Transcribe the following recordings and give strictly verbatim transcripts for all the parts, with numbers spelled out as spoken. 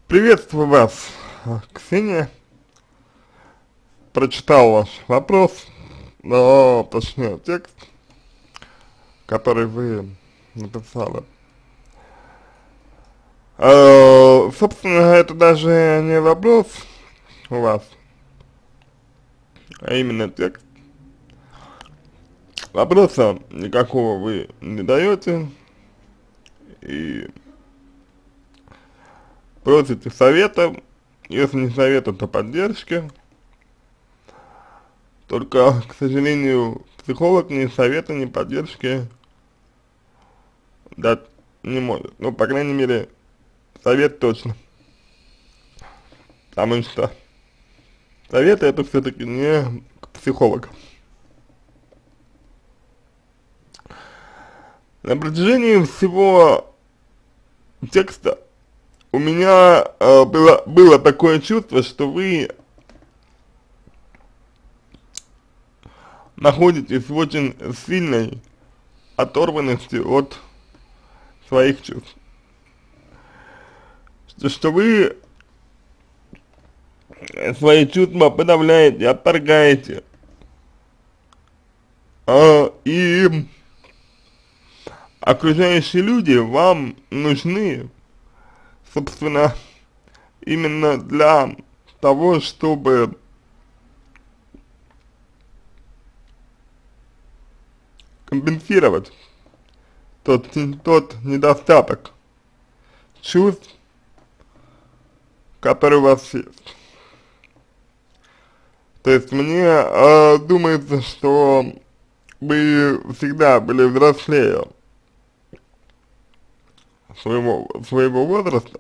Приветствую вас, Ксения. Прочитал ваш вопрос, но точнее текст, который вы написали. Э, собственно, это даже не вопрос у вас, а именно текст. Вопроса никакого вы не даете и просите совета, если не совета, то поддержки. Только, к сожалению, психолог ни совета, ни поддержки дать не может. Ну, по крайней мере, совет точно. Потому что советы это все-таки не к психологу. На протяжении всего текста у меня э, было, было такое чувство, что вы находитесь в очень сильной оторванности от своих чувств. Что, что вы свои чувства подавляете, отторгаете. А, и окружающие люди вам нужны, собственно, именно для того, чтобы компенсировать тот, тот недостаток чувств, который у вас есть. То есть мне э, думается, что вы всегда были взрослее своего, своего возраста,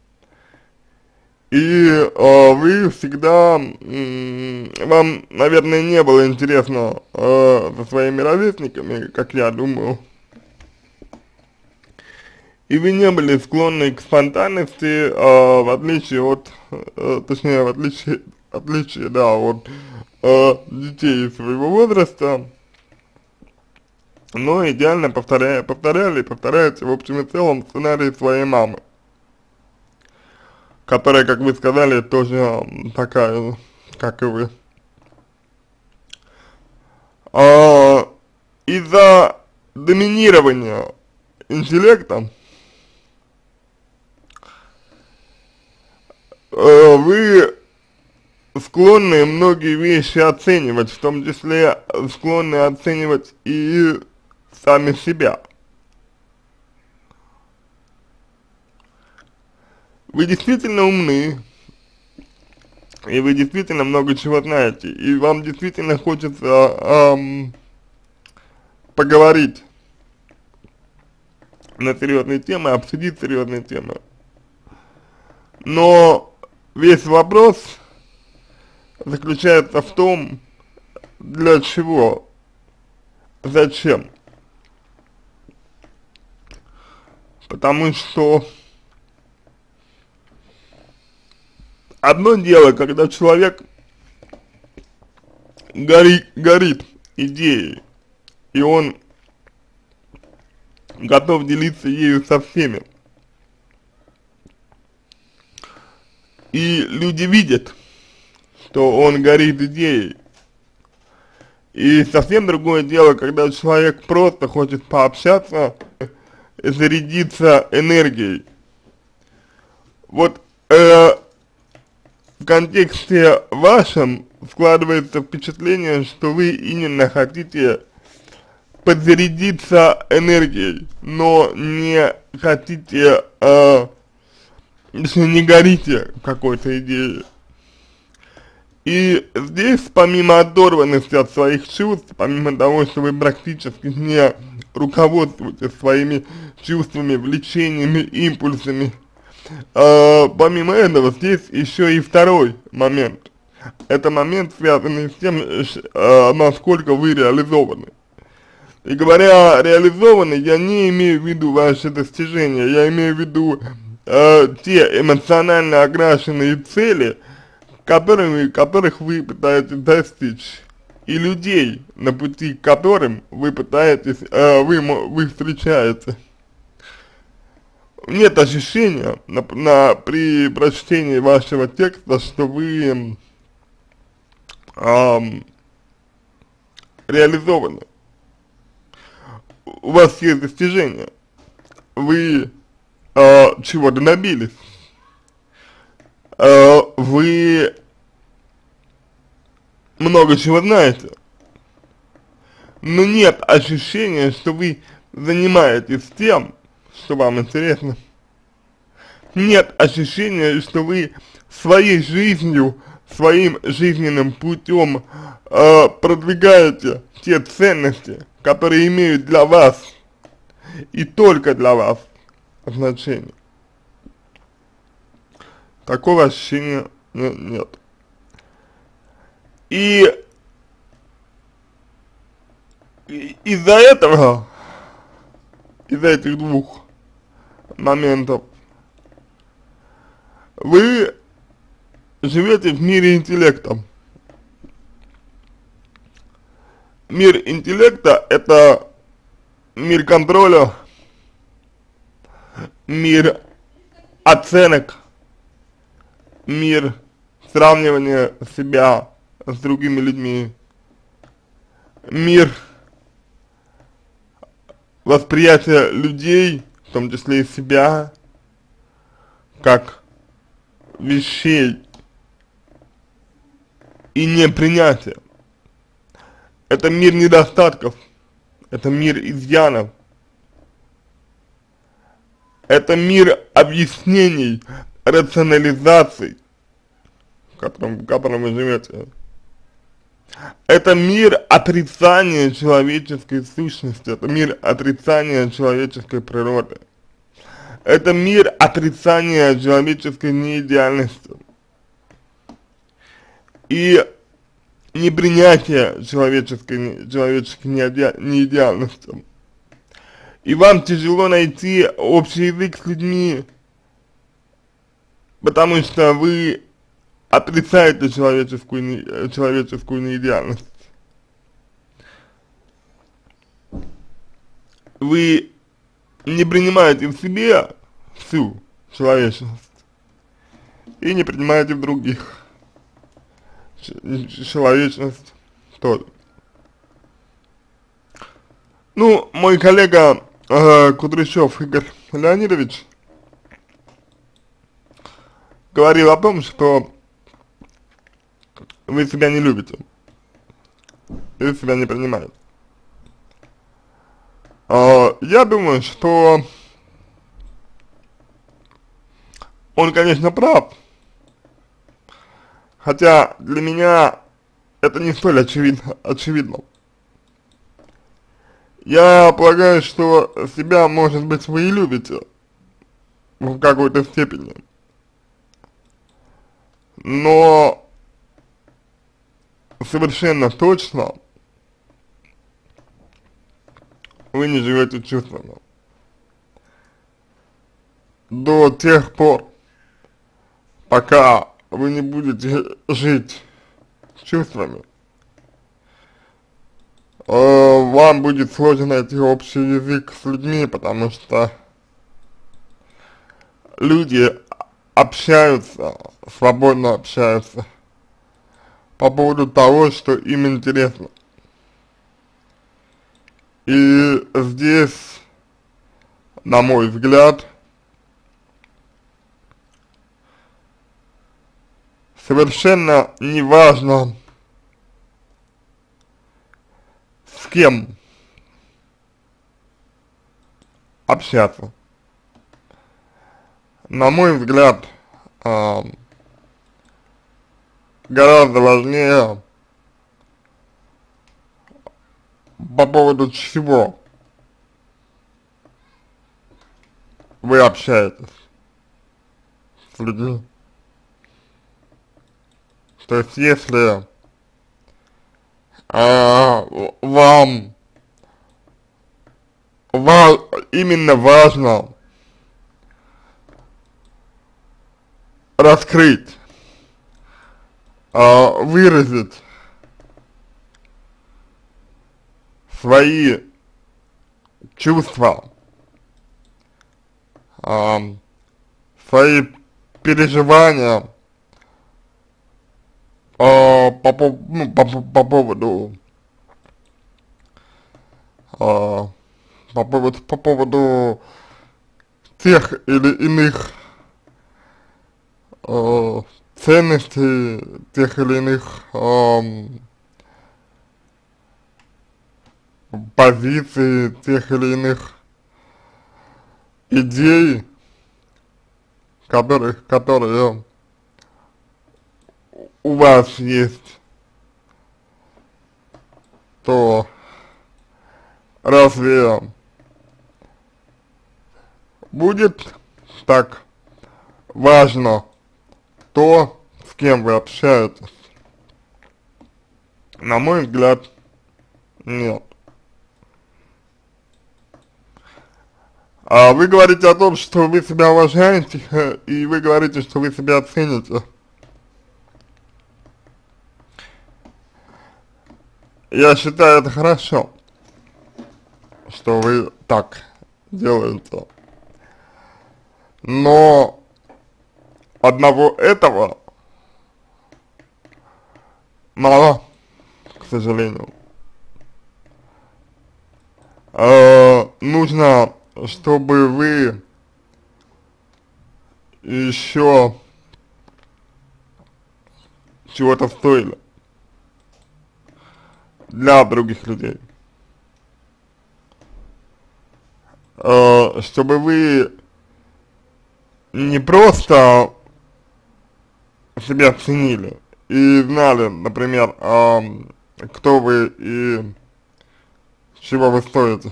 и э, вы всегда, м, вам, наверное, не было интересно э, со своими ровесниками, как я думаю, и вы не были склонны к спонтанности, э, в отличие от, э, точнее, в отличие, отличие, да, от э, детей своего возраста, но идеально повторяя, повторяли и повторяете в общем и целом сценарий своей мамы, которая, как вы сказали, тоже такая, как и вы. А, из-за доминирования интеллекта э, вы склонны многие вещи оценивать, в том числе склонны оценивать и сами себя. Вы действительно умны, и вы действительно много чего знаете, и вам действительно хочется эм, поговорить на серьезные темы, обсудить серьезные темы. Но весь вопрос заключается в том, для чего, зачем. Потому что одно дело, когда человек гори, горит идеей, и он готов делиться ею со всеми. И люди видят, что он горит идеей. И совсем другое дело, когда человек просто хочет пообщаться, зарядиться энергией. Вот э, в контексте вашем складывается впечатление, что вы именно хотите подзарядиться энергией, но не хотите, э, если не горите какой-то идеей. И здесь, помимо оторванности от своих чувств, помимо того, что вы практически не руководствуетесь своими чувствами, влечениями, импульсами, э, помимо этого, здесь еще и второй момент. Это момент, связанный с тем, э, насколько вы реализованы. И говоря реализованы, я не имею в виду ваши достижения, я имею в виду э, те эмоционально окрашенные цели, которыми, которых вы пытаетесь достичь, и людей, на пути к которым вы пытаетесь, э, вы, вы встречаете. нет ощущения на, на, при прочтении вашего текста, что вы эм, реализованы. У вас есть достижения, вы э, чего-то добились, э, вы много чего знаете, но нет ощущения, что вы занимаетесь тем, что вам интересно. Нет ощущения, что вы своей жизнью, своим жизненным путем э, продвигаете те ценности, которые имеют для вас и только для вас значение. Такого ощущения нет. И, и из-за этого, из-за этих двух моментов, вы живете в мире интеллекта. Мир интеллекта — это мир контроля, мир оценок, мир сравнивания себя с другими людьми, мир восприятия людей, в том числе и себя, как вещей и непринятия. Это мир недостатков, это мир изъянов, это мир объяснений, рационализаций, в котором, в котором вы живете. Это мир отрицания человеческой сущности, это мир отрицания человеческой природы. Это мир отрицания человеческой неидеальности и непринятия человеческой, человеческой неидеальности. И вам тяжело найти общий язык с людьми, потому что вы отрицаете человеческую, человеческую неидеальность. Вы не принимаете в себе всю человечность и не принимаете в других человечность тоже. Ну, мой коллега э, Кудряшов Игорь Леонидович говорил о том, что вы себя не любите, вы себя не принимаете. Uh, я думаю, что он, конечно, прав, хотя для меня это не столь очевидно. очевидно. Я полагаю, что себя, может быть, вы и любите в какой-то степени, но совершенно точно вы не живете чувствами. До тех пор, пока вы не будете жить чувствами, э, вам будет сложно найти общий язык с людьми, потому что люди общаются, свободно общаются по поводу того, что им интересно. И здесь, на мой взгляд, совершенно не важно, с кем общаться. На мой взгляд, э, гораздо важнее, по поводу чего вы общаетесь с людьми. То есть, если э, вам, вам именно важно раскрыть, э, выразить свои чувства э, свои переживания э, по, по, ну, по, по поводу э, по поводу по поводу тех или иных э, ценностей, тех или иных э, позиций, тех или иных идей, которые, которые у вас есть, то разве будет так важно то, с кем вы общаетесь? На мой взгляд, нет. А вы говорите о том, что вы себя уважаете, и вы говорите, что вы себя цените. Я считаю, это хорошо, что вы так делаете. Но одного этого мало, к сожалению. Э, нужно, чтобы вы еще чего-то стоили для других людей. Э, чтобы вы не просто себя ценили и знали, например, э, кто вы и чего вы стоите,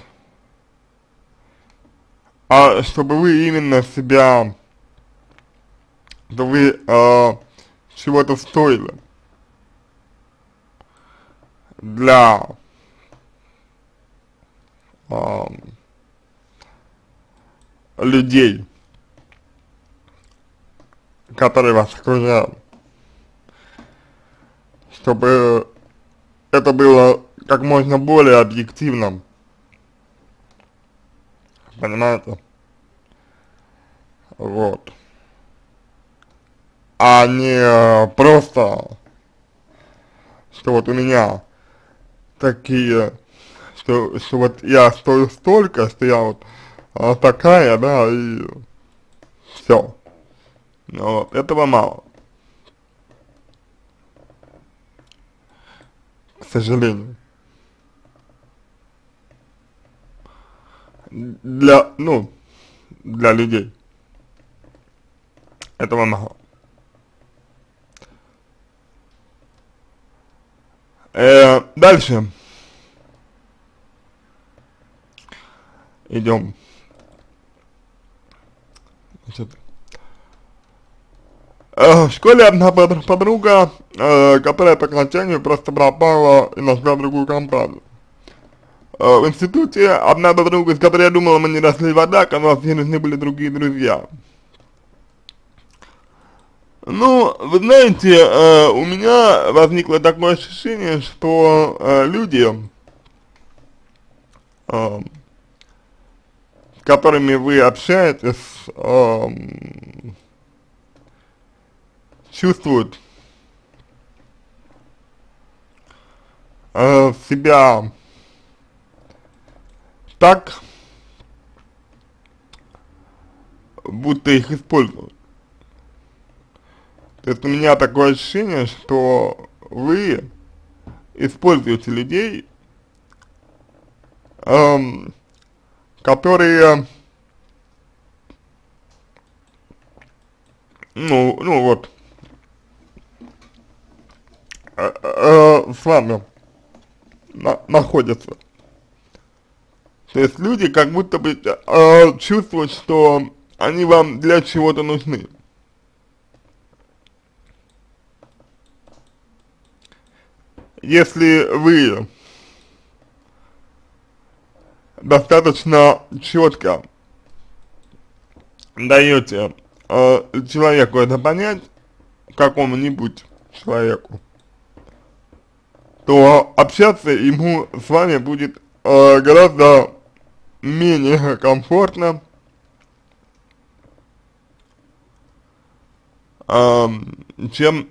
а чтобы вы именно себя, что вы э, чего-то стоили для э, людей, которые вас окружают, чтобы это было как можно более объективным, понимаете? Вот. А не просто, что вот у меня такие, что, что вот я стою столько, что я вот а, такая, да, и все. Вот, этого мало, к сожалению. Для, ну, для людей этого мало. Э, дальше идем. Значит, э, в школе одна под- подруга, э, которая по окончанию просто пропала и нашла другую компанию. Э, в институте одна подруга, с которой я думала, мы не росли в водах, а у нас все нужны были другие друзья. Ну, вы знаете, э, у меня возникло такое ощущение, что э, люди, э, с которыми вы общаетесь, э, чувствуют э, себя так, будто их используют. То есть у меня такое ощущение, что вы используете людей, эм, которые, ну, ну вот, э, э, с вами на, находятся. То есть люди как будто бы э, чувствуют, что они вам для чего-то нужны. Если вы достаточно четко даете э, человеку это понять, какому-нибудь человеку, то общаться ему с вами будет э, гораздо менее комфортно, э, чем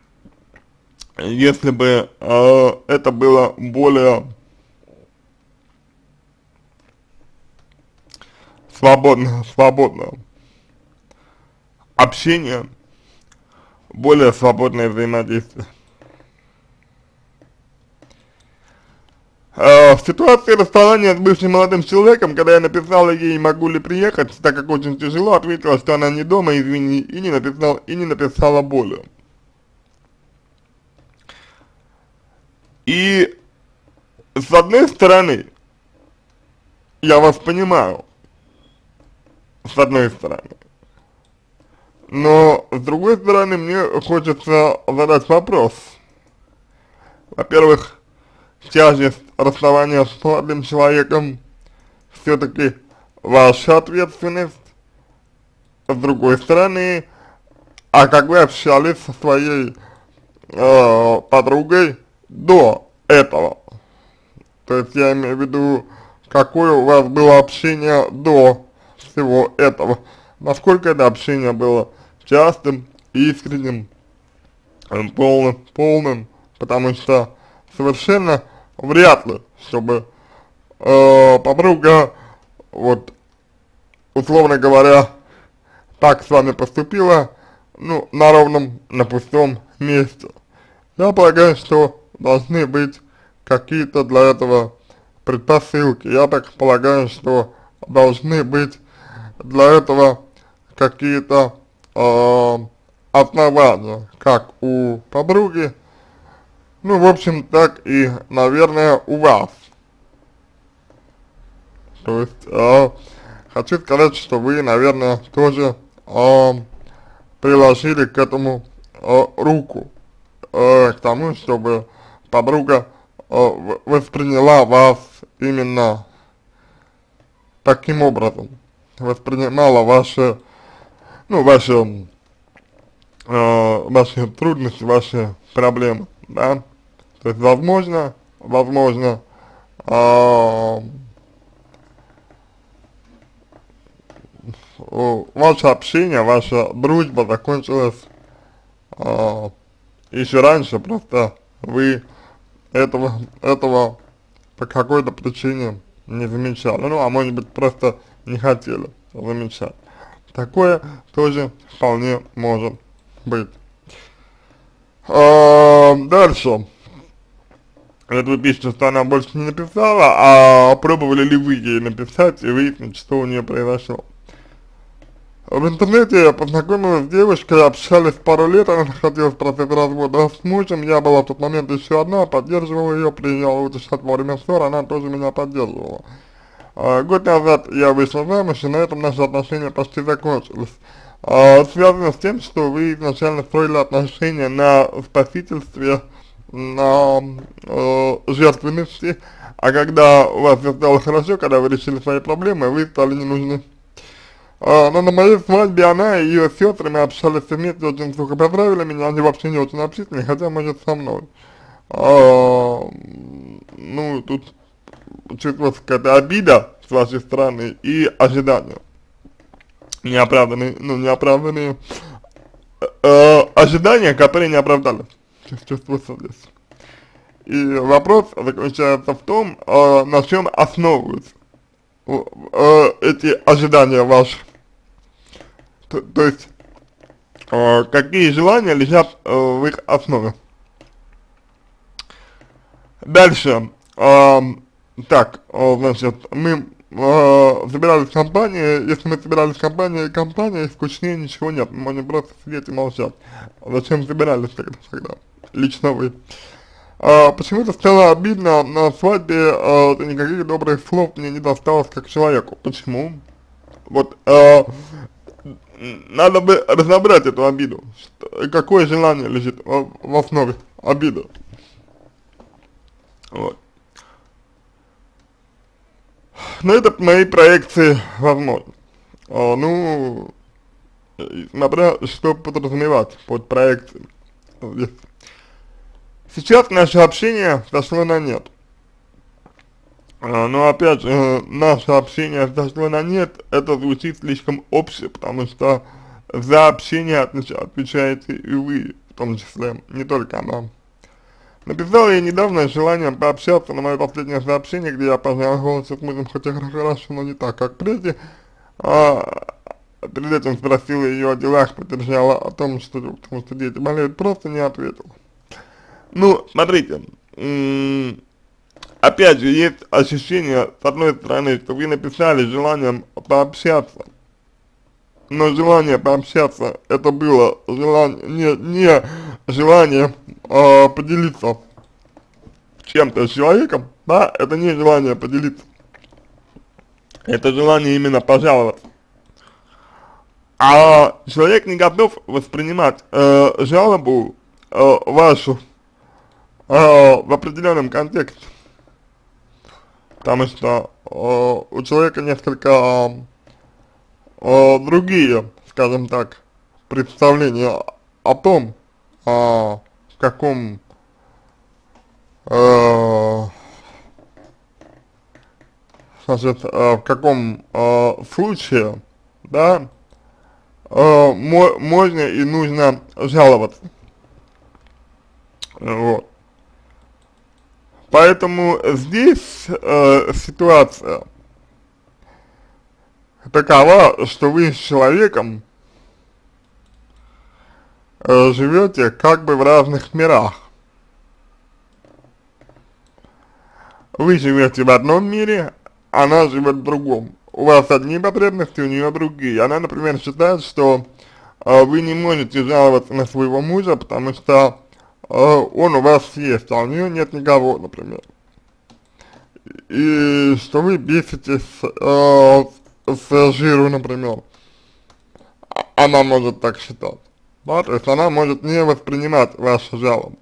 если бы э, это было более свободно, свободно общение, более свободное взаимодействие. Э, в ситуации расставания с бывшим молодым человеком, когда я написала ей, могу ли приехать, так как очень тяжело, ответила, что она не дома, извини, и не написала, и не написала более. И с одной стороны, я вас понимаю, с одной стороны, но с другой стороны, мне хочется задать вопрос. Во-первых, тяжесть расставания с молодым человеком все-таки ваша ответственность. С другой стороны, а как вы общались со своей э, подругой до этого? То есть я имею в виду, какое у вас было общение до всего этого? Насколько это общение было частым, искренним, полным, полным? Потому что совершенно вряд ли, чтобы э, подруга, вот, условно говоря, так с вами поступила, ну, на ровном, на пустом месте. Я полагаю, что должны быть какие-то для этого предпосылки. Я так полагаю, что должны быть для этого какие-то э, основания, как у подруги, ну, в общем, так и, наверное, у вас. То есть, э, хочу сказать, что вы, наверное, тоже э, приложили к этому э, руку, э, к тому, чтобы подруга э, восприняла вас именно таким образом, воспринимала ваши, ну, ваши, э, ваши трудности, ваши проблемы, да. То есть, возможно, возможно, э, ваше общение, ваша дружба закончилась э, еще раньше, просто вы этого, этого по какой-то причине не замечали, ну, а может быть, просто не хотели замечать. Такое тоже вполне может быть. Э, дальше. Это вы пишете, что она больше не написала, а пробовали ли вы ей написать и выяснить, что у нее произошло? В интернете я познакомилась с девушкой, общались пару лет, она находилась в процессе развода с мужем, я была в тот момент еще одна, поддерживала ее, приезжала утешать во время ссор, она тоже меня поддерживала. А, год назад я вышла замуж, и на этом наши отношения почти закончились. А, связано с тем, что вы изначально строили отношения на спасительстве, на э, жертвенности, а когда у вас все стало хорошо, когда вы решили свои проблемы, вы стали не нужны. Uh, но на моей свадьбе она и ее сестрами общались вместе, очень сухо поздравили меня, они вообще не очень общительные, хотя, может, со мной. Uh, ну, тут чувствуется какая-то обида с вашей стороны и ожидания. Неоправданные, ну, неоправданные uh, ожидания, которые не оправдались. Чувствуется здесь. И вопрос заключается в том, uh, на чем основываются uh, эти ожидания ваши. То, то есть, э, какие желания лежат э, в их основе. Дальше, э, так, э, значит, мы э, собирались в компании, если мы собирались в компании, компания, скучнее ничего нет, мы можем просто сидеть и молчать. Зачем собирались тогда, тогда? Лично вы. Э, почему-то стало обидно на свадьбе, э, никаких добрых слов мне не досталось как человеку. Почему? Вот, э, надо бы разобрать эту обиду, что, какое желание лежит в, в основе обиды. Вот. Но это мои проекции возможно. А, ну, смотря что подразумевать под проекцией. Сейчас наше общение сошло на нет. Но опять же, наше общение сошло на нет, это звучит слишком обще, потому что за общение отвеч отвечаете и вы, в том числе, не только она. Написал я недавно с желанием пообщаться на мое последнее сообщение, где я познакомился с мужем, хотя хорошо, но не так, как прежде. А, перед этим спросил ее о делах, поддержала о том, что, потому что дети болеют, просто не ответил. Ну, смотрите, опять же, есть ощущение, с одной стороны, что вы написали с желанием пообщаться, но желание пообщаться, это было желание, не, не желание э, поделиться чем-то с человеком, да, это не желание поделиться, это желание именно пожаловаться. А человек не готов воспринимать э, жалобу э, вашу э, в определенном контексте, потому что э, у человека несколько э, другие, скажем так, представления о том, э, в каком э, значит, э, в каком э, случае, да, э, мо можно и нужно жаловаться. Вот. Поэтому здесь э, ситуация такова, что вы с человеком э, живете как бы в разных мирах. Вы живете в одном мире, она живет в другом. У вас одни потребности, у нее другие. Она, например, считает, что э, вы не можете жаловаться на своего мужа, потому что э, он у вас есть, а у нее нет никого, например. И что вы беситесь э, с жиру, например. Она может так считать. Да? То есть она может не воспринимать ваши жалобы.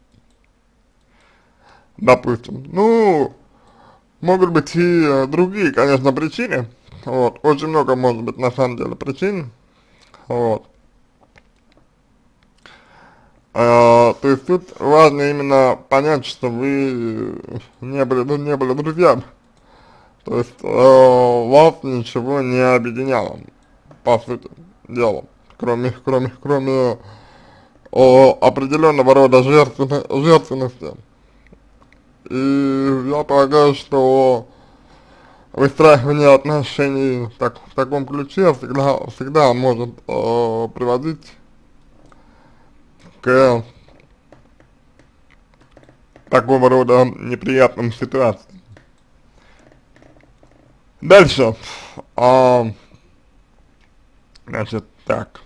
Допустим. Ну, могут быть и другие, конечно, причины. Вот. Очень много может быть на самом деле причин. Вот. А, то есть тут важно именно понять, что вы не были, ну, не были друзьями. То есть э, вас ничего не объединяло, по сути дела, кроме, кроме, кроме э, определенного рода жертвенно, жертвенности. И я полагаю, что выстраивание отношений так, в таком ключе всегда, всегда может э, приводить к такого рода неприятным ситуациям. Дальше, а, значит, так.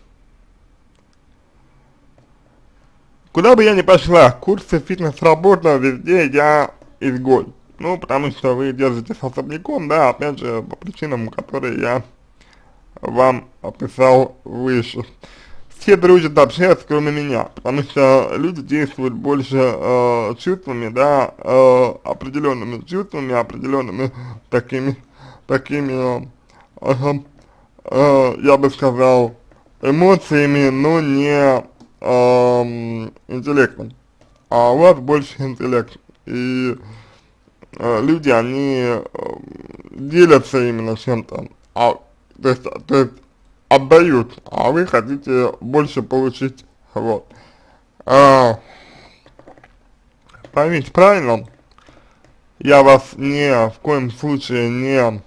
Куда бы я ни пошла, курсы, фитнес-работа, везде я изгой. Ну, потому что вы держитесь особняком, да, опять же, по причинам, которые я вам описал выше. Все дружат, общаются, кроме меня, потому что люди действуют больше э, чувствами, да, э, определенными чувствами, определенными такими, такими, э, э, я бы сказал, эмоциями, но не э, интеллектом. А у вас больше интеллект. И э, люди, они э, делятся именно чем-то. А, то есть, то есть отдают, а вы хотите больше получить, вот. А, поймите правильно, я вас ни в коем случае не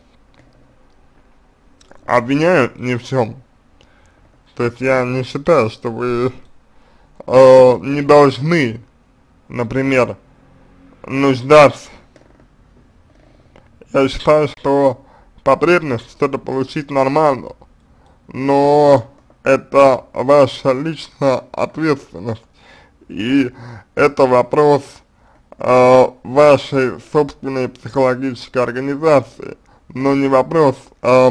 обвиняю ни в чем. То есть я не считаю, что вы э, не должны, например, нуждаться. Я считаю, что потребность что-то получить нормально, но это ваша личная ответственность, и это вопрос э, вашей собственной психологической организации, но не вопрос э,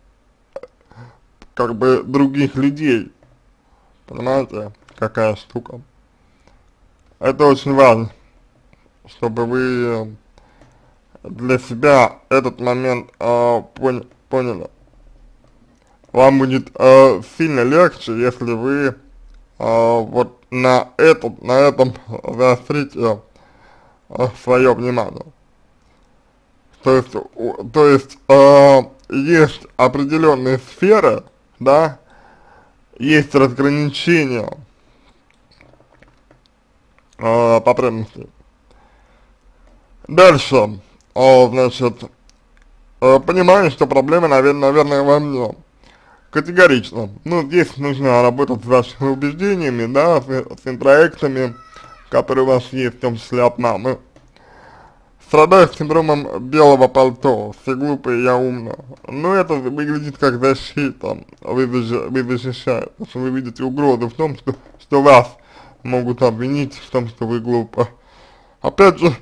как бы других людей, понимаете, какая штука. Это очень важно, чтобы вы для себя этот момент э, пон поняли. Вам будет э, сильно легче, если вы э, вот на этот, на этом заострите э, свое внимание. То есть, у, то есть э, есть определенные сферы, да, есть разграничение э, потребностей. Дальше, э, значит, э, понимаю, что проблема, наверное, наверное, во мне. Категорично. Ну, здесь нужно работать с вашими убеждениями, да, с, с интроектами, которые у вас есть, в том числе от мамы. Страдаю синдромом белого пальто, все глупые, я умная. Но это выглядит как защита, вы, вы защищаете, что вы видите угрозу в том, что, что вас могут обвинить в том, что вы глупы. Опять же,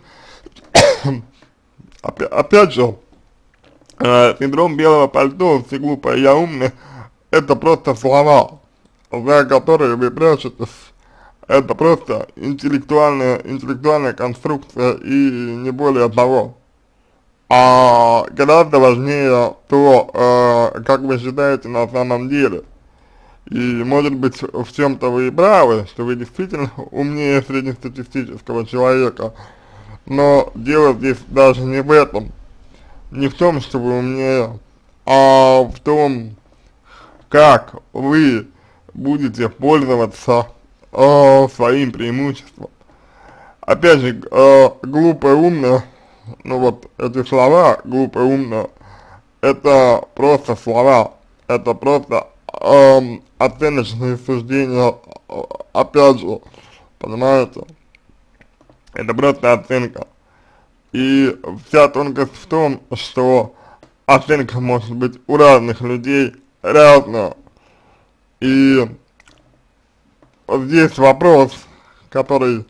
опять, опять же, э, синдром белого пальто, все глупые, я умная, это просто слова, за которые вы прячетесь. Это просто интеллектуальная, интеллектуальная конструкция и не более того. А гораздо важнее то, э, как вы считаете на самом деле. И может быть в чем-то вы и правы, что вы действительно умнее среднестатистического человека. Но дело здесь даже не в этом. Не в том, что вы умнее, а в том, как вы будете пользоваться э, своим преимуществом. Опять же, э, глупо и умно, ну вот эти слова, глупо и умно, это просто слова, это просто э, оценочные суждения, э, опять же, понимаете, это просто оценка. И вся тонкость в том, что оценка может быть у разных людей разная. И вот здесь вопрос, который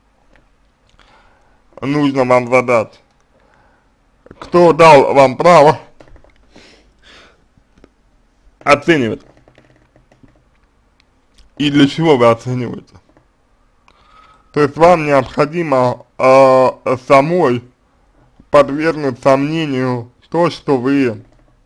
нужно вам задать. Кто дал вам право оценивать? И для чего вы оцениваете? То есть вам необходимо э, самой подвергнуть сомнению то, что вы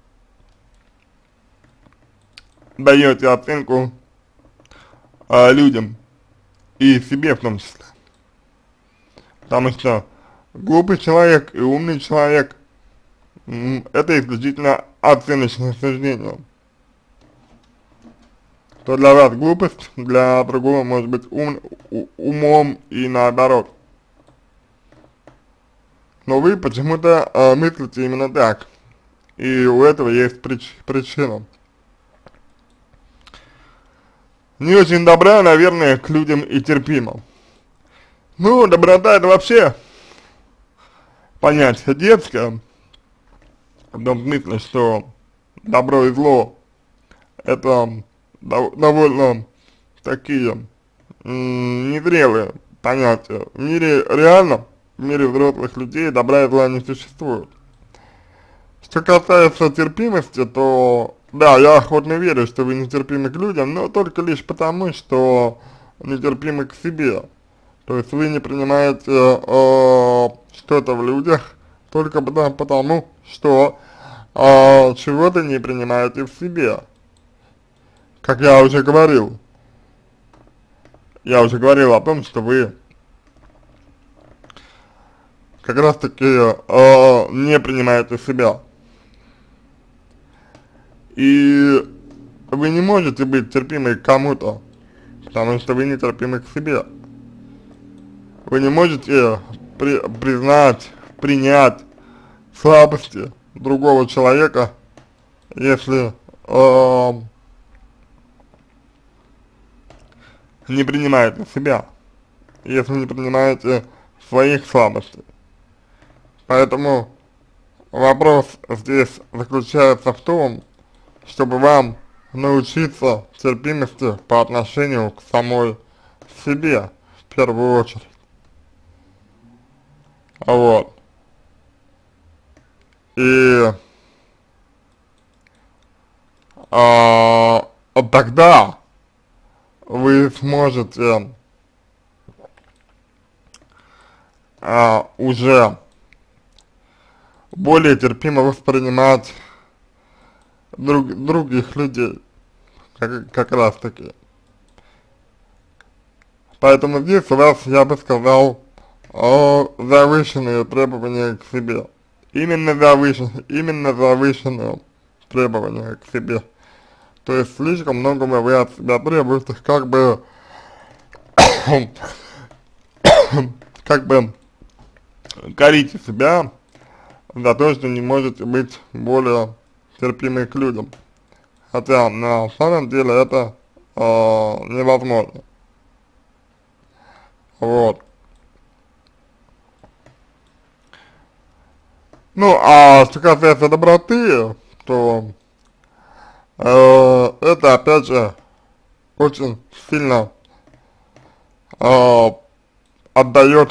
даете оценку э, людям и себе в том числе. Потому что глупый человек и умный человек – это исключительно оценочное суждение. То для вас глупость, для другого может быть ум, умом и наоборот. Но вы почему-то э, мыслите именно так, и у этого есть прич, причина. Не очень добра, наверное, к людям и терпима. Ну, доброта это вообще понятие детское, в том смысле, что добро и зло это дов довольно такие незрелые понятия. В мире реально, в мире взрослых людей добра и зла не существует. Что касается терпимости, то да, я охотно верю, что вы нетерпимы к людям, но только лишь потому, что нетерпимы к себе. То есть вы не принимаете э, что-то в людях только потому, потому что э, чего-то не принимаете в себе. Как я уже говорил, я уже говорил о том, что вы как раз таки э, не принимаете себя. И вы не можете быть терпимы к кому-то, потому что вы не терпимы к себе. Вы не можете при, признать, принять слабости другого человека, если э, не принимаете себя, если не принимаете своих слабостей. Поэтому вопрос здесь заключается в том, чтобы вам научиться терпимости по отношению к самой себе, в первую очередь. Вот. И а, тогда вы сможете а, уже более терпимо воспринимать друг, других людей, как, как раз таки. Поэтому здесь у вас, я бы сказал, о, завышенные требования к себе. Именно завышенные, именно завышенные требования к себе. То есть слишком многого вы от себя требуете, как бы, как бы корите себя за то, что не можете быть более терпимы к людям. Хотя на самом деле это э, невозможно. Вот. Ну, а что касается доброты, то э, это опять же очень сильно э, отдает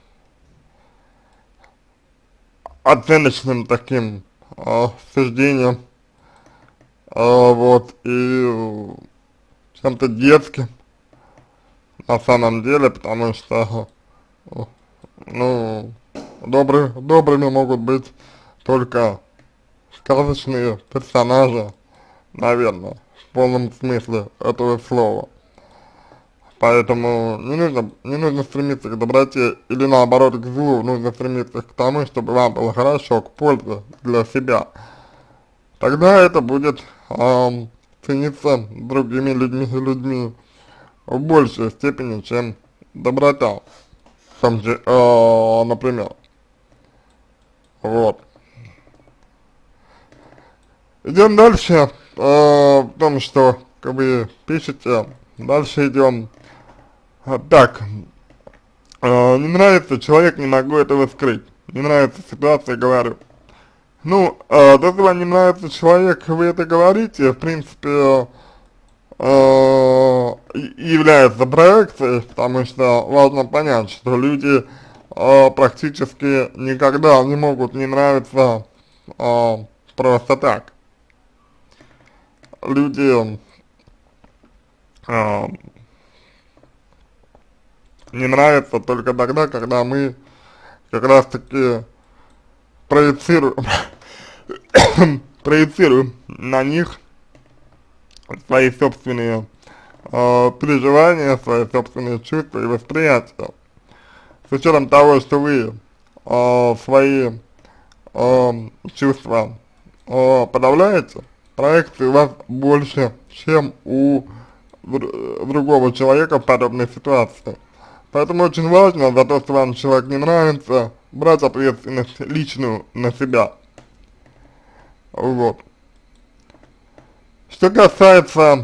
оценочным таким э, суждениям, э, вот, и чем-то детским на самом деле, потому что, э, ну, добрые, добрыми могут быть только сказочные персонажи, наверное, в полном смысле этого слова. Поэтому не нужно, не нужно стремиться к доброте или наоборот к злу, нужно стремиться к тому, чтобы вам было хорошо, к пользе для себя. Тогда это будет эм, цениться другими людьми, людьми в большей степени, чем доброта, сам же, э, например. Вот. Идем дальше, э, в том, что как вы пишете, дальше идем. Так, э, не нравится человек, не могу этого скрыть. Не нравится ситуация, говорю. Ну, э, то, если вам не нравится человек, вы это говорите, в принципе, э, является проекцией, потому что важно понять, что люди э, практически никогда не могут не нравиться э, просто так. Люди э, не нравятся только тогда, когда мы как раз таки проецируем, проецируем на них свои собственные э, переживания, свои собственные чувства и восприятия. С учетом того, что вы э, свои э, чувства э, подавляете, проекции у вас больше, чем у др другого человека в подобной ситуации. Поэтому очень важно за то, что вам человек не нравится, брать ответственность личную на себя. Вот. Что касается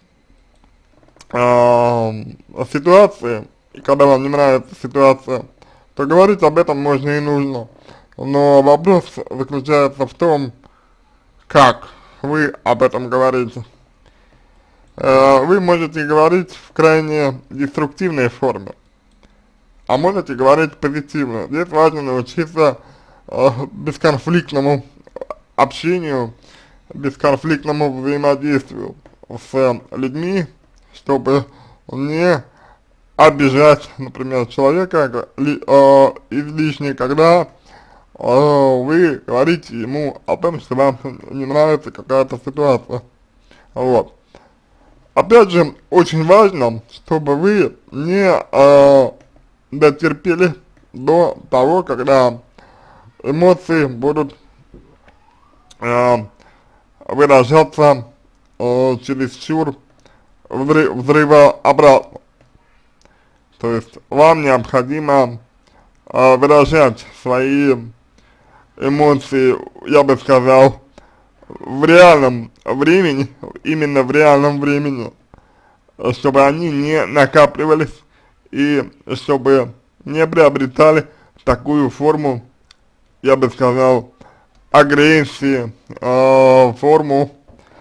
э, ситуации, и когда вам не нравится ситуация, то говорить об этом можно и нужно. Но вопрос заключается в том, как вы об этом говорите. Э, вы можете говорить в крайне деструктивной форме, а можете говорить позитивно. Здесь важно научиться э, бесконфликтному общению, бесконфликтному взаимодействию с людьми, чтобы не обижать, например, человека ли, э, излишне, когда э, вы говорите ему о том, что вам не нравится какая-то ситуация. Вот. Опять же, очень важно, чтобы вы не э, дотерпели до того, когда эмоции будут э, выражаться э, чересчур взрыв, взрывообразно. То есть вам необходимо э, выражать свои эмоции, я бы сказал, в реальном времени, именно в реальном времени, чтобы они не накапливались и чтобы не приобретали такую форму, я бы сказал, агрессии, э, форму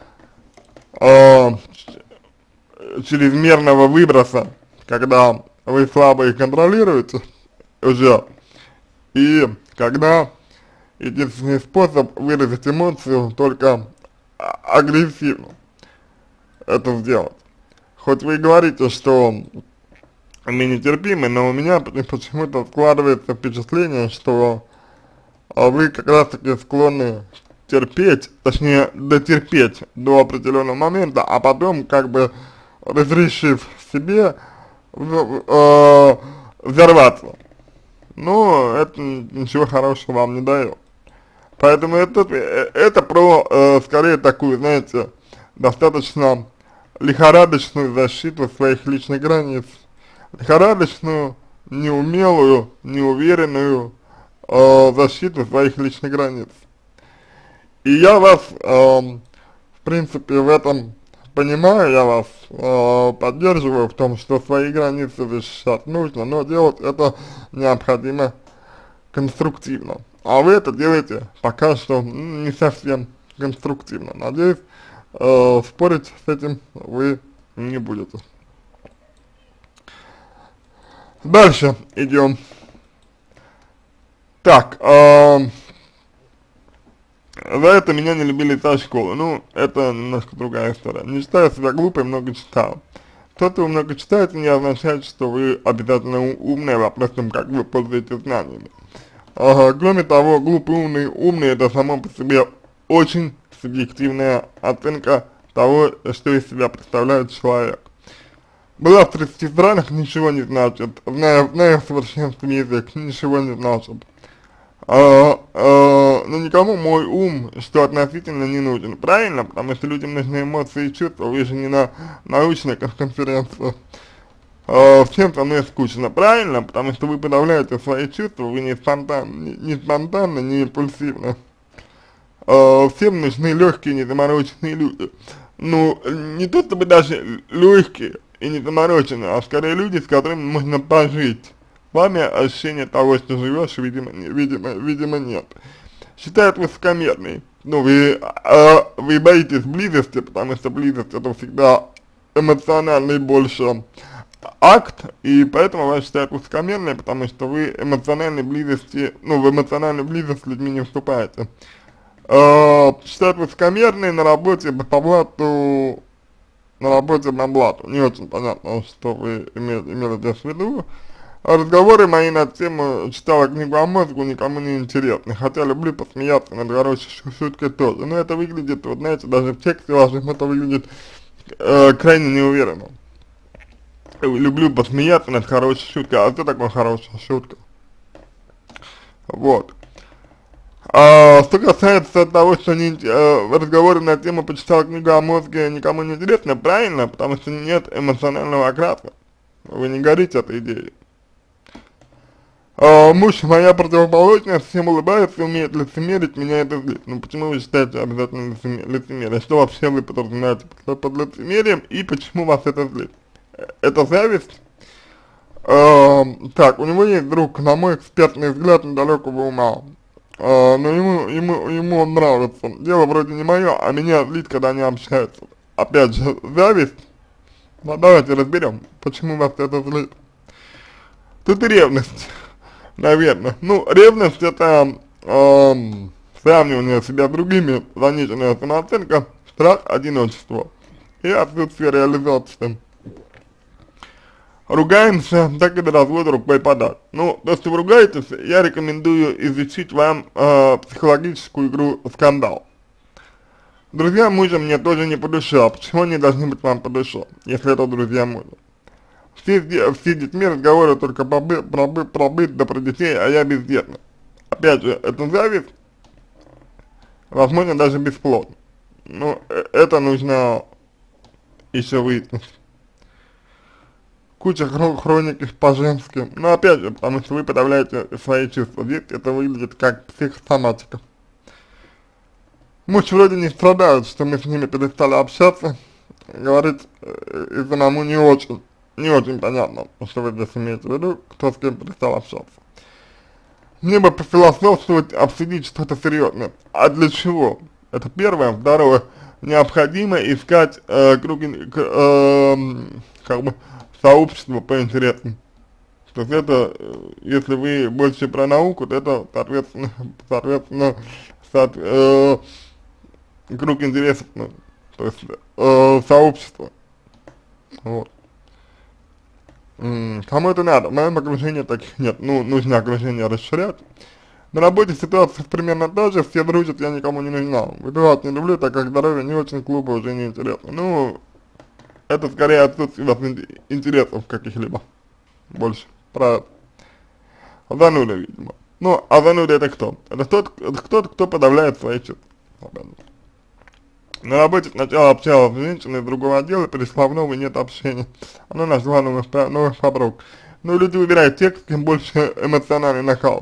э, чрезмерного выброса, когда вы слабо их контролируете уже, и когда единственный способ выразить эмоцию только агрессивно это сделать. Хоть вы и говорите, что мы нетерпимы, но у меня почему-то складывается впечатление, что вы как раз таки склонны терпеть, точнее дотерпеть до определенного момента, а потом как бы разрешив себе э, взорваться. Но это ничего хорошего вам не дает. Поэтому это, это про, э, скорее, такую, знаете, достаточно лихорадочную защиту своих личных границ, лихорадочную, неумелую, неуверенную э, защиту своих личных границ. И я вас, э, в принципе, в этом понимаю, я вас э, поддерживаю в том, что свои границы защищать нужно, но делать это необходимо конструктивно. А вы это делаете пока что не совсем конструктивно. Надеюсь, э, спорить с этим вы не будете. Дальше идем. Так, э, за это меня не любили со школы. Ну, это немножко другая история. Не считаю себя глупой, много читал. То, что вы много читаете, не означает, что вы обязательно умные, вопрос в том, как вы пользуетесь знаниями. Ага, кроме того, глупый, умный, умный это само по себе очень субъективная оценка того, что из себя представляет человек. Была в тридцати странах, ничего не значит. Зная, зная в совершенстве язык, ничего не значит. А, а, но никому мой ум, что относительно, не нужен. Правильно? Потому что людям нужны эмоции и чувства. Вы же не на научной конференции. А, всем со мной скучно. Правильно? Потому что вы подавляете свои чувства, вы не спонтанно, не, не спонтанно, не импульсивно. А, всем нужны легкие, незамороченные люди. Ну, не то чтобы даже легкие и незамороченные, а скорее люди, с которыми можно пожить. Вами ощущение того, что живешь, видимо, не, видимо, видимо нет. Считают высокомерный. Ну, вы, э, вы боитесь близости, потому что близость это всегда эмоциональный больше акт, и поэтому вас считают высокомерной, потому что вы эмоциональной близости, ну, в эмоциональную близость с людьми не вступаете. Э, считают высокомерной на работе по блату, на работе по блату. Не очень понятно, что вы имели, имели здесь в виду. Разговоры мои на тему «Читала книгу о мозгу» никому не интересны, хотя люблю посмеяться над хорошей шуткой тоже, но это выглядит, вот знаете, даже в тексте вашем это выглядит э, крайне неуверенно. Люблю посмеяться над хорошей шуткой, а что такое хорошая шутка? Вот. А, что касается того, что не, э, в разговоре на тему «Почитала книгу о мозге» никому не интересно, правильно, потому что нет эмоционального окраса, вы не горите этой идеей. Uh, муж моя противоположность, всем улыбается, умеет лицемерить, меня это злит. Ну почему вы считаете обязательно лицемерие? Что вообще вы подразумеваете под лицемерием и почему вас это злит? Это зависть? Uh, так, у него есть друг, на мой экспертный взгляд, недалекого ума. Uh, но ему, ему, ему он нравится. Дело вроде не мое, а меня злит, когда они общаются. Опять же, зависть? Ну, давайте разберем, почему вас это злит. Тут и ревность. Наверное. Ну, ревность это эм, сравнивание себя с другими, заниженная самооценка, страх, одиночество и отсутствие реализации. Ругаемся, так и до развода рукой подать. Ну, то, что вы ругаетесь, я рекомендую изучить вам э, психологическую игру «Скандал». Друзья мужа мне тоже не по душе, а почему они должны быть вам по душе, если это друзья мужа? Все, все детьми разговоры только про, бы, про, бы, про быт да про детей, а я бездетна. Опять же, это зависть, возможно, даже бесплодно. Но это нужно еще выяснить. Куча хроники по-женски. Но опять же, потому что вы подавляете свои чувства. Здесь это выглядит как психосоматика. Муж вроде не страдает, что мы с ними перестали общаться. Говорит, и самому не очень. Не очень понятно, что вы здесь имеете в виду, кто с кем перестал общаться. Мне бы пофилософствовать, обсудить что-то серьезное. А для чего? Это первое. Второе. Необходимо искать э, круги, э, как бы, сообщество по интересам. То есть это, если вы больше про науку, то это, соответственно, соответственно, со, э, круг интересов, ну, то есть э, сообщество. Вот. Кому это надо? В моем окружении таких нет. Ну, нужно окружение расширять. На работе ситуация примерно та же, все дружат, я никому не нужна. Выпивать не люблю, так как здоровье не очень, клубы уже не интересно. Ну, это скорее отсутствие у вас интересов каких-либо. Больше. Про зануда, видимо. Ну, а зануда это кто? Это тот, это кто-то, кто подавляет свои чувства. На работе сначала общалась с женщиной другого отдела, перешла в новый, нет общения. Она нашла новых, новых подруг. Ну, люди выбирают тех, с кем больше эмоциональный накал.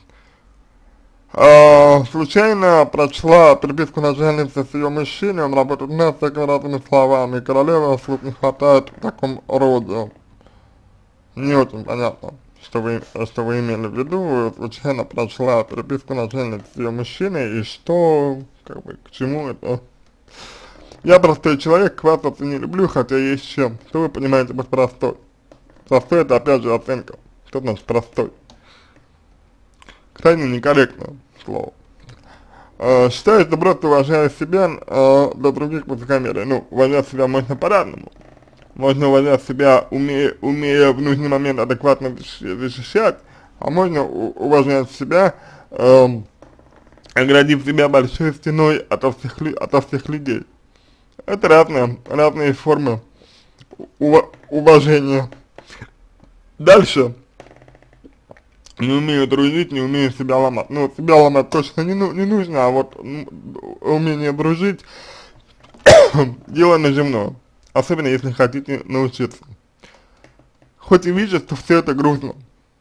А, случайно прочла переписку начальницы с ее мужчиной, он работает на всякими разными словами. Королева слов не хватает в таком роде. Не очень понятно, что вы, что вы имели в виду. Случайно прочла переписку начальницы с ее мужчиной, и что, как бы, к чему это? Я простой человек, хвастаться не люблю, хотя есть чем. Что вы понимаете под простой? Простой — это опять же оценка. Что значит простой? Крайне некорректное слово. Э, считаю, что просто уважая себя, э, для других высокомерия. Ну, уважать себя можно по-разному. Можно уважать себя, умея, умея в нужный момент адекватно защищать, а можно уважать себя, э, оградив себя большой стеной ото всех, ото всех людей. Это разные, разные формы уважения. Дальше. Не умею дружить, не умею себя ломать. Ну, себя ломать точно не, ну, не нужно, а вот умение дружить дело наживное. Особенно если хотите научиться. Хоть и вижу, что все это грустно.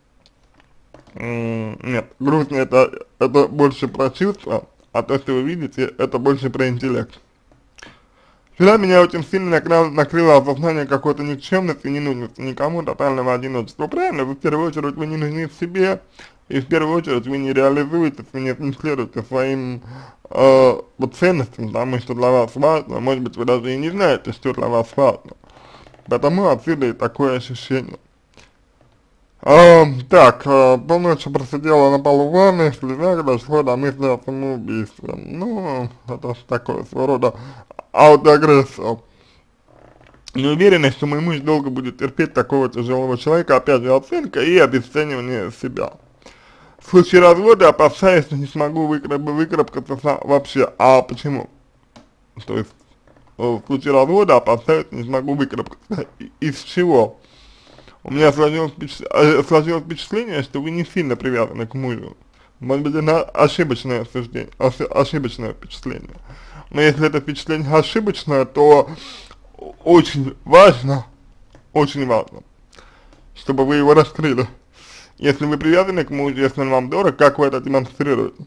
Нет, грустно это, это больше про чувства, а то, что вы видите, это больше про интеллект. Вчера меня очень сильно накрыло, накрыло осознание какой-то никчемности, ненужности никому, тотального одиночества. Правильно, вы в первую очередь вы не нужны в себе, и в первую очередь вы не реализуетесь, вы не, не следуете своим э, вот ценностям, тому, что для вас важно. Может быть, вы даже и не знаете, что для вас важно. Поэтому отсюда и такое ощущение. А, так, а, полночи просидела на полу ванны, в слезах дошло до мысли о самоубийстве. Ну, это такое своего рода аутоагрессия. Не уверена, что мой муж долго будет терпеть такого тяжелого человека, опять же оценка и обесценивание себя. В случае развода опасаюсь, что не смогу выкараб выкарабкаться вообще. А почему? То есть, в случае развода опасаюсь, что не смогу выкарабкаться. Из чего? У меня сложилось, сложилось впечатление, что вы не сильно привязаны к мужу. Может быть, это ошибочное суждение, ошибочное впечатление. Но если это впечатление ошибочное, то очень важно, очень важно, чтобы вы его раскрыли. Если вы привязаны к мужу, если он вам дорог, как вы это демонстрируете?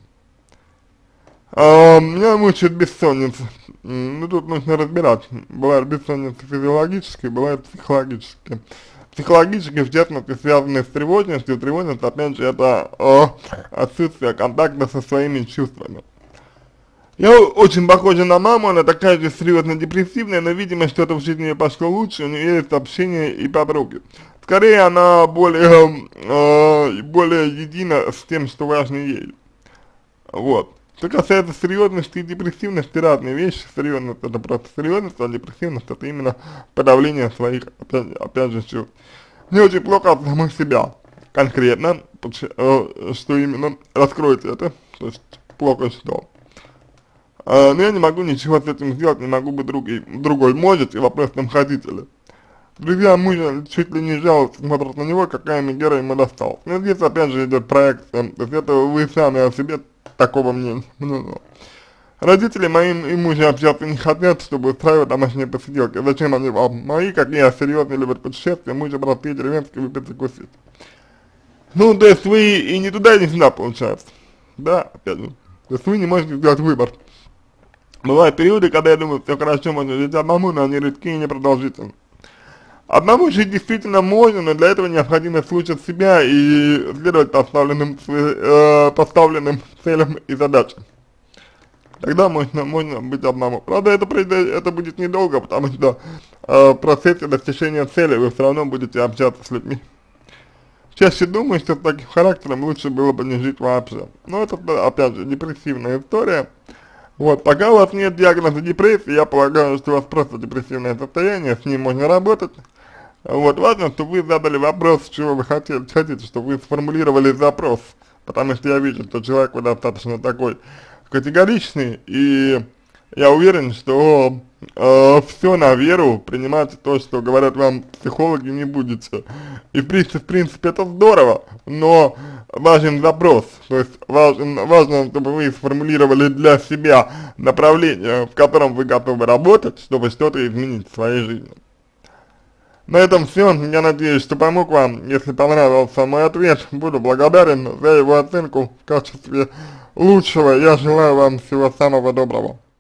А, меня мучает бессонница. Ну, тут нужно разбирать. Бывает бессонница физиологически, бывает психологически. Психологически, в частности, связанные с тревожностью. Тревожность, опять же, это э, отсутствие контакта со своими чувствами. Я очень похожа на маму, она такая же серьезно депрессивная, но, видимо, что-то в жизни ее пошло лучше, у нее есть общение и подруги. Скорее, она более, э, более едина с тем, что важно ей. Вот. Что касается серьезности и депрессивности, разные вещи. Серьезность — это просто серьезность, а депрессивность — это именно подавление своих, опять, опять же, чувств. Мне очень плохо от самой себя. Конкретно, э, что именно, раскройте это, то есть плохо что. Э, но я не могу ничего с этим сделать, не могу быть другой, другой может, и вопрос там хотите ли. Друзья мужа чуть ли не жалуются, смотрят на него, какая мигера ему досталась. Но здесь опять же идет проекция, то есть это вы сами о себе такого мнения. Ну, ну. Родители моим и мужа общаться не хотят, чтобы устраивать домашние посиделки. Зачем они вам? Мои, как я, серьезно любят путешествия, мужа простые деревенские выпить и кусить. Ну, то есть вы и не туда, и не сюда, получается. Да, опять же. То есть вы не можете сделать выбор. Бывают периоды, когда я думаю, все хорошо, можно жить одному, но они редки и непродолжительны. Одному жить действительно можно, но для этого необходимо слушать себя и следовать поставленным, э, поставленным целям и задачам. Тогда можно, можно быть одному. Правда, это, это будет недолго, потому что э, в процессе достижения цели вы все равно будете общаться с людьми. Чаще думаю, что с таким характером лучше было бы не жить вообще. Но это, опять же, депрессивная история. Вот, пока у вас нет диагноза депрессии, я полагаю, что у вас просто депрессивное состояние, с ним можно работать. Вот, важно, чтобы вы задали вопрос, чего вы хотите, хотите, чтобы вы сформулировали запрос, потому что я вижу, что человек вы достаточно такой категоричный и я уверен, что э, все на веру, принимать то, что говорят вам психологи, не будете. И в принципе, в принципе это здорово, но важен запрос, то есть важен, важно, чтобы вы сформулировали для себя направление, в котором вы готовы работать, чтобы что-то изменить в своей жизни. На этом все. Я надеюсь, что помог вам. Если понравился мой ответ, буду благодарен за его оценку в качестве лучшего. Я желаю вам всего самого доброго.